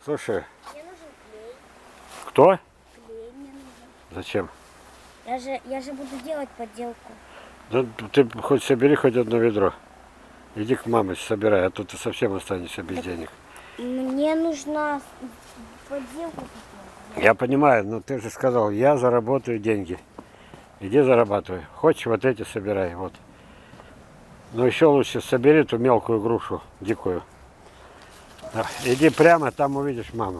Слушай. Мне нужен клей. Кто? Клей мне нужен. Зачем? Я же буду делать подделку. Да ты хоть собери хоть одно ведро. Иди к маме собирай, а то ты совсем останешься без денег. Мне нужна подделка. Я понимаю, но ты же сказал, я заработаю деньги. Иди зарабатывай. Хочешь, вот эти собирай. Вот. Но еще лучше собери ту мелкую грушу, дикую. Да. Иди прямо, там увидишь маму.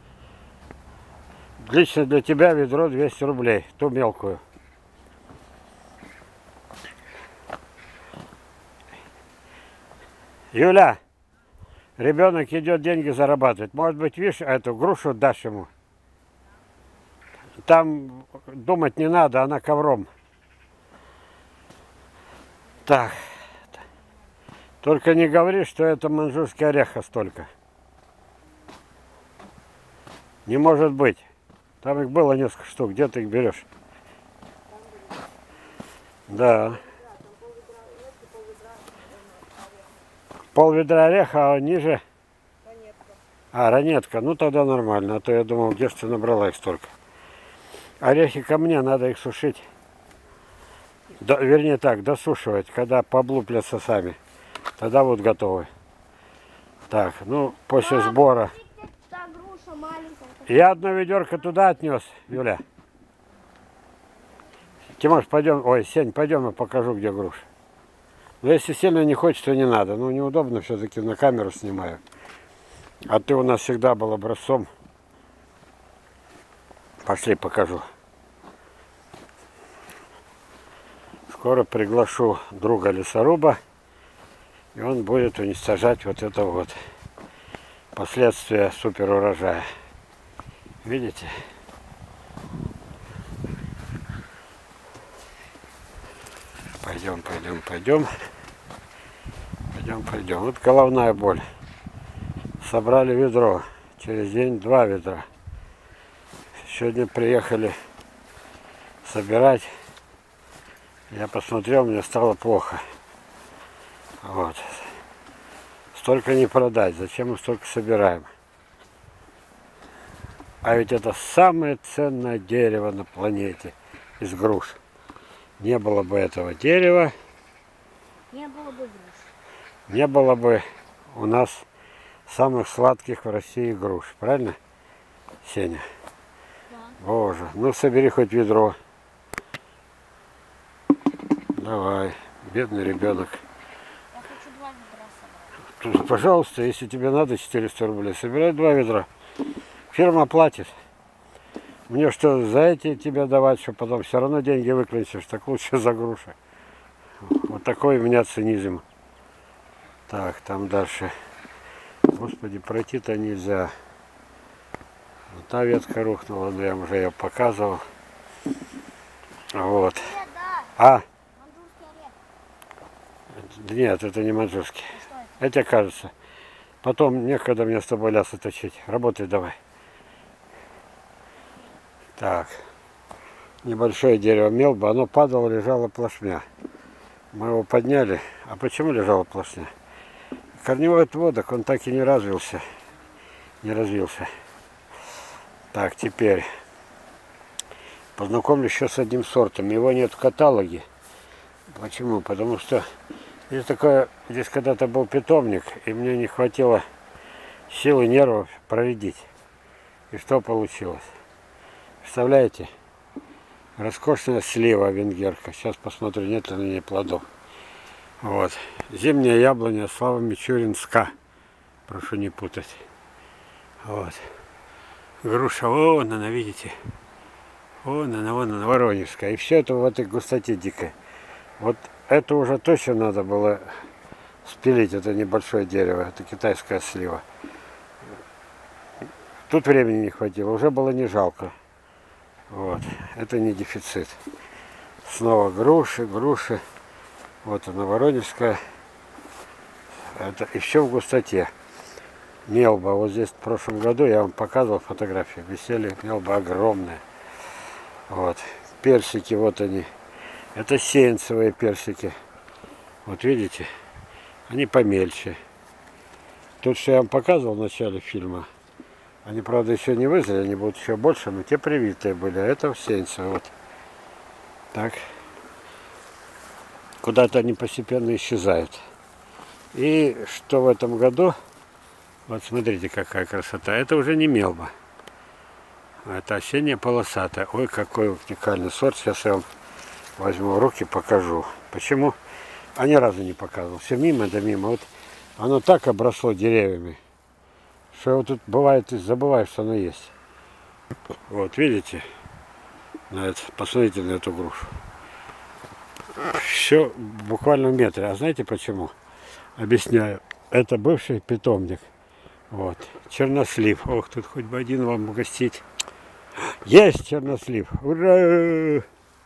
Лично для тебя ведро 200 рублей, ту мелкую. Юля, ребенок идет деньги зарабатывать. Может быть, видишь, эту грушу дашь ему? Там думать не надо, она ковром. Так. Только не говори, что это маньчжурский орех столько. Не может быть. Там их было несколько штук. Где ты их берешь? Да. Пол ведра ореха, а ниже? Ранетка. А, ранетка. Ну тогда нормально. А то я думал, где ж ты набрала их столько. Орехи ко мне, надо их сушить. Да, вернее так, досушивать, когда поблуплятся сами. Тогда вот готовы. Так, ну, после сбора. Та груша маленькая. Я одно ведерко туда отнес, Юля. Тимош, пойдем, ой, Сень, пойдем, я покажу, где груша. Но если сильно не хочешь, то не надо. Ну, неудобно, все-таки на камеру снимаю. А ты у нас всегда был образцом. Пошли, покажу. Скоро приглашу друга лесоруба, и он будет уничтожать вот это вот последствия суперурожая. Видите? Пойдем, пойдем, пойдем. Пойдем, пойдем. Вот головная боль. Собрали ведро. Через день 2 ведра. Сегодня приехали собирать. Я посмотрел, мне стало плохо. Вот. Столько не продать. Зачем мы столько собираем? А ведь это самое ценное дерево на планете из груш. Не было бы этого дерева, Не было бы груш. не было бы у нас самых сладких в России груш. Правильно, Сеня? Да. Боже, ну собери хоть ведро. Давай, бедный ребенок. Я хочу 2 ведра собрать. Пожалуйста, если тебе надо 400 рублей, собирай 2 ведра. Фирма платит. Мне что, за эти тебе давать, что потом все равно деньги выключишь, так лучше за груши. Вот такой у меня цинизм. Так, там дальше. Господи, пройти-то нельзя. Вот та ветка рухнула, но я уже ее показывал. Вот. Да, А? маньчжурский орех. Нет, это не маньчжурский. Что это? Это кажется. Потом некогда мне с тобой лясы точить. Работай давай. Так. Небольшое дерево мелбо, оно падало, лежало плашмя. Мы его подняли. А почему лежало плашмя? Корневой отводок, он так и не развился. Не развился. Так, теперь познакомлюсь еще с одним сортом. Его нет в каталоге. Почему? Потому что здесь когда-то был питомник, и мне не хватило силы нервов проредить. И что получилось? Представляете? Роскошная слива венгерка. Сейчас посмотрю, нет ли на ней плодов. Вот. Зимняя яблоня Слава Мичуринска. Прошу не путать. Вот. Груша, вон она, видите? Вон она, воронежская. И все это в этой густоте дикой. Вот это уже точно надо было спилить, это небольшое дерево. Это китайская слива. Тут времени не хватило, уже было не жалко. Вот, это не дефицит. Снова груши, груши. Вот она, воронежская. Это еще в густоте. Мелба. Вот здесь в прошлом году я вам показывал фотографии. Висели мелба огромные. Вот. Персики, вот они. Это сеянцевые персики. Вот видите? Они помельче. Тут, что я вам показывал в начале фильма, Они, правда, еще не вызрели, они будут еще больше, но те привитые были. А это сеянцы. Вот. Так. Куда-то они постепенно исчезают. И что в этом году, вот смотрите, какая красота. Это уже не мелба. Это осенняя полосатая. Ой, какой уникальный сорт. Сейчас я вам возьму в руки, покажу. Почему? А ни разу не показывал. Все мимо да мимо. Вот оно так обросло деревьями, что вот тут бывает и забываешь, что оно есть. Вот, видите? Посмотрите на эту грушу. Все буквально в метре. А знаете почему? Объясняю. Это бывший питомник. Вот. Чернослив. Ох, тут хоть бы один вам угостить. Есть чернослив. Ура!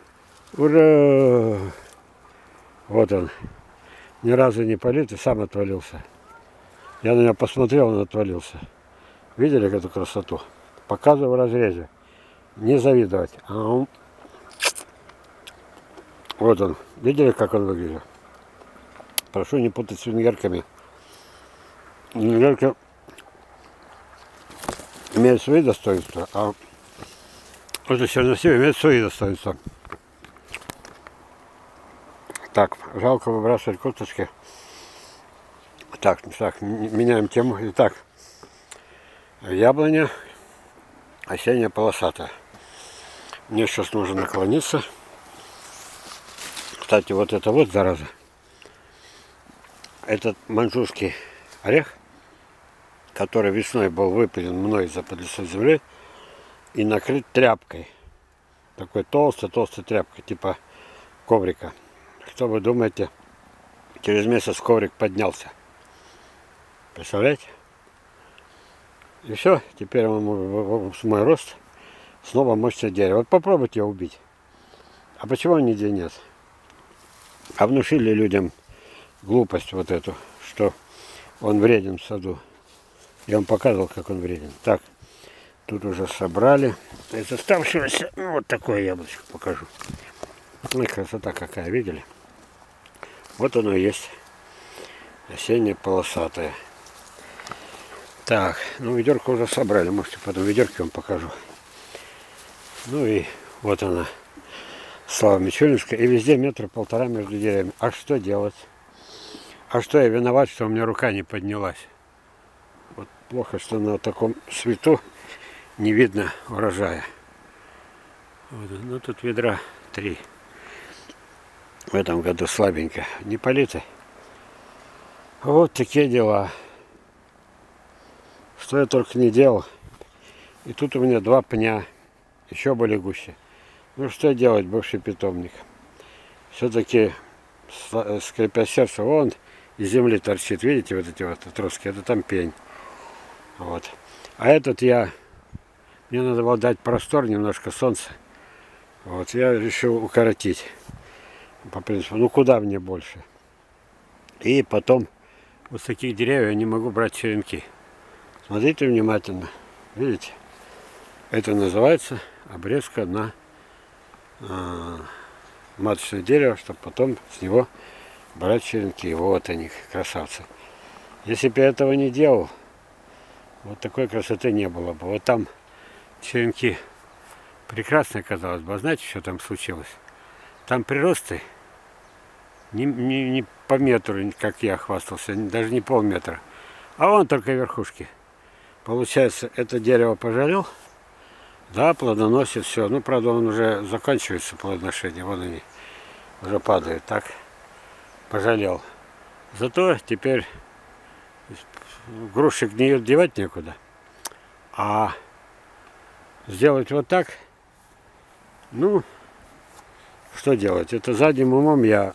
Ура! Вот он. Ни разу не полит и сам отвалился. Я на него посмотрел, он отвалился. Видели эту красоту? Показываю в разрезе. Не завидовать. Вот он. Видели, как он выглядит? Прошу не путать с венгерками. Венгерка имеет свои достоинства, а вот чернослив имеет свои достоинства. Так, жалко выбрасывать косточки. Так, меняем тему. Итак, яблоня осенняя полосатая. Мне сейчас нужно наклониться. Кстати, вот это вот зараза. Этот маньчжурский орех, который весной был выпилен мной из-за лица земли и накрыт тряпкой. Такой толстой тряпкой, типа коврика. Что вы думаете, через месяц коврик поднялся? Представляете? И все, теперь он с мой рост снова мощное дерево. Вот попробуйте его убить. А почему нигде нет? А внушили людям глупость вот эту, что он вреден в саду. Я вам показывал, как он вреден. Так, тут уже собрали. Из оставшегося вот такое яблочко покажу. Ой, красота какая, видели? Вот оно и есть. Осенняя полосатая. Так, ну ведерко уже собрали. Можете потом ведерки вам покажу. Ну и вот она. Слава Мичуринская. И везде 1,5 метра между деревьями. А что делать? А что я виноват, что у меня рука не поднялась? Вот плохо, что на таком свету не видно урожая. Вот, ну тут ведра 3. В этом году слабенько. Не политый. Вот такие дела. Что я только не делал. И тут у меня 2 пня. Еще были гуще. Ну что делать, бывший питомник? Все-таки, скрипя сердце, вон из земли торчит. Видите, вот эти вот отростки? Это там пень. Вот. А этот мне надо было дать простор, немножко солнца. Вот, я решил укоротить. По принципу, ну куда мне больше? И потом вот с таких деревьев я не могу брать черенки. Смотрите внимательно. Видите? Это называется обрезка на маточное дерево, чтобы потом с него брать черенки. Вот они, красавцы. Если бы я этого не делал, вот такой красоты не было бы. Вот там черенки прекрасные, казалось бы. А знаете, что там случилось? Там приросты не по метру, как я хвастался, даже не полметра. А вон только верхушки. Получается, это дерево пожалел. Да, плодоносит все. Ну, правда, он уже заканчивается, плодоношение. Вон они уже падают. Так, пожалел. Зато теперь груши гниют, девать некуда. А сделать вот так, ну, что делать? Это задним умом я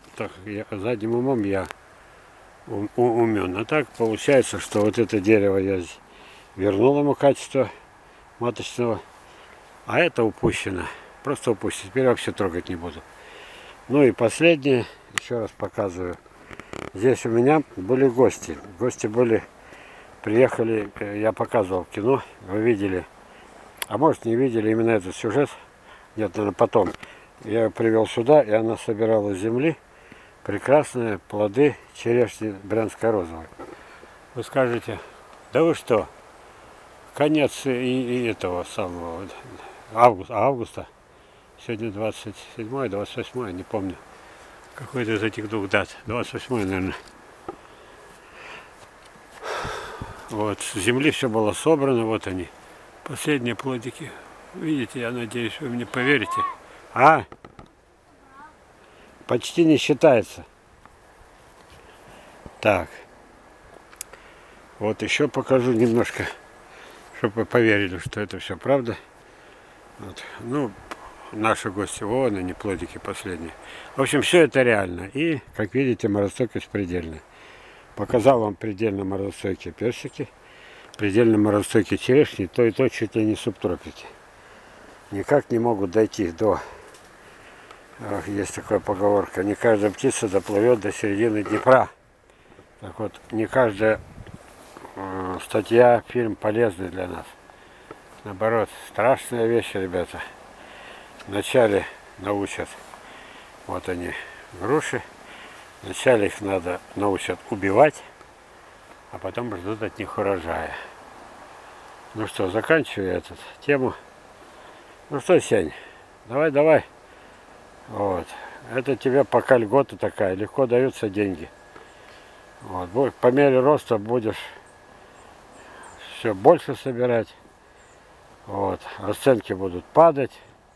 умен. А так получается, что вот это дерево я вернул ему качество маточного, а это упущено. Просто упущено. Теперь вообще трогать не буду. Ну и последнее, еще раз показываю. Здесь у меня были гости. Гости приехали, я показывал кино, вы видели. А может не видели именно этот сюжет. Нет, наверное, потом. Я ее привел сюда, и она собирала с земли прекрасные плоды черешни брянской розовой. Вы скажете, да вы что? конец и этого самого августа. Сегодня 27-е, 28-е, не помню. Какой-то из этих двух дат. 28-е, наверное. Вот, с земли все было собрано, вот они. Последние плодики. Видите, я надеюсь, вы мне поверите. А? Почти не считается. Так. Вот еще покажу немножко, чтобы вы поверили, что это все правда. Вот. Ну, наши гости, вон они, плодики последние. В общем, все это реально. И, как видите, морозостойкость предельная. Показал вам предельно морозостойкие персики, предельно морозостойкие черешни, то и то чуть ли не субтропики. Никак не могут дойти до... Есть такая поговорка: не каждая птица доплывет до середины Днепра. Так вот, не каждая статья, фильм полезный для нас. Наоборот, страшная вещь, ребята. Вначале научат, вот они, груши. Вначале их научат убивать, а потом ждут от них урожая. Ну что, заканчиваю эту тему. Ну что, Сень, давай. Вот. Это тебе пока льгота такая, легко даются деньги. Вот. По мере роста будешь все больше собирать. Вот. Расценки будут падать.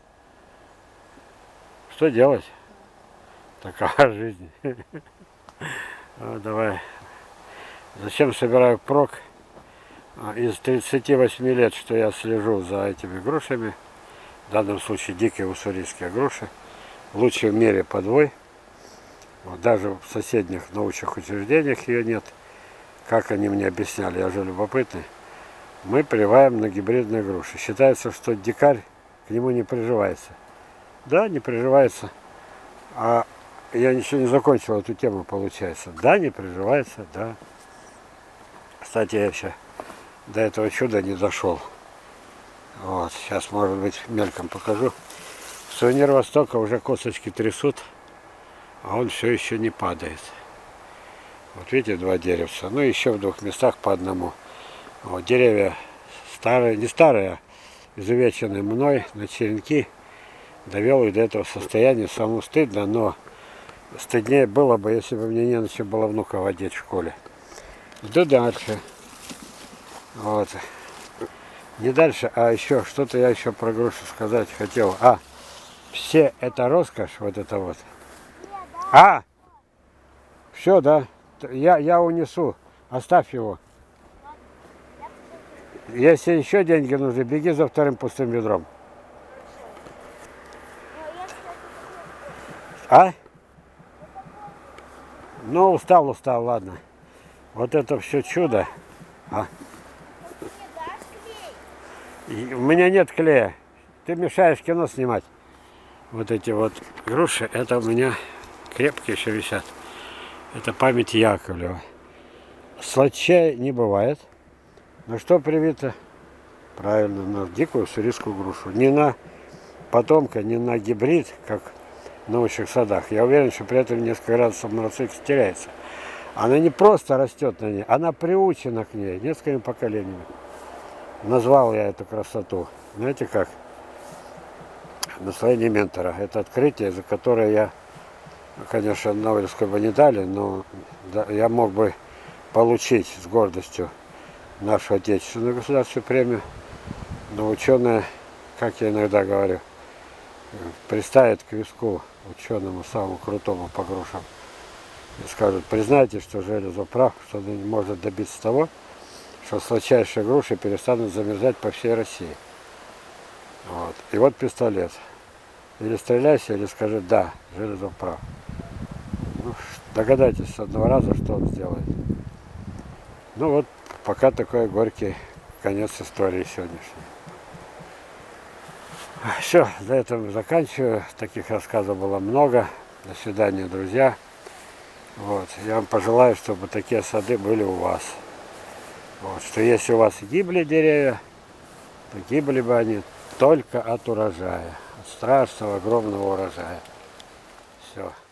Что делать? Такова жизнь. Вот, давай. Зачем собираю прок? Из 38 лет, что я слежу за этими грушами, в данном случае дикие уссурийские груши, в лучшем мире подвой. Вот, даже в соседних научных учреждениях ее нет. Как они мне объясняли, я же любопытный. Мы прививаем на гибридные груши. Считается, что дикарь к нему не приживается. Да, не приживается. А я ничего не закончил эту тему, получается. Да, не приживается, да. Кстати, я еще до этого чуда не дошел. Вот, сейчас, может быть, мельком покажу. Сувенир Востока уже косточки трясут, а он все еще не падает. Вот видите, два деревца. Ну, еще в двух местах по одному. Вот, деревья старые, не старые, а изувеченные мной на черенки. Довел их до этого состояния. Самому стыдно, но стыднее было бы, если бы мне не на чем было внука водить в школе. Иду дальше. Вот. Не дальше, а еще что-то я еще про грушу сказать хотел. Все это роскошь, вот это вот. Все, да. Я унесу. Оставь его. Если еще деньги нужны, беги за вторым пустым ведром. Ну, устал, ладно. Вот это все чудо. У меня нет клея. Ты мешаешь кино снимать. Вот эти вот груши, это у меня крепкие еще висят. Это память Яковлева. Сладчая не бывает. На что привито? Правильно, на дикую уссурийскую грушу. Не на потомка, не на гибрид, как в научных садах. Я уверен, что при этом несколько градусов морозостойкости теряется. Она не просто растет на ней, она приучена к ней несколькими поколениями. Назвал я эту красоту. Знаете как? Наслоение ментора. Это открытие, за которое я, конечно, Нобелевскую бы не дали, но я мог бы получить с гордостью нашу отечественную государственную премию. Но ученые, как я иногда говорю, приставят к виску ученому самому крутому по грушам и скажут: признайте, что Железов прав, что он не может добиться того, что сладчайшие груши перестанут замерзать по всей России. Вот. И вот пистолет. Или стреляйся, или скажи: да, Железов прав. Ну, догадайтесь с одного раза, что он сделает. Ну вот, пока такой горький конец истории сегодняшней. Все, на этом заканчиваю. Таких рассказов было много. До свидания, друзья. Вот. Я вам пожелаю, чтобы такие сады были у вас. Вот. Что если у вас гибли деревья, то гибли бы они только от урожая. От страшного огромного урожая. Все.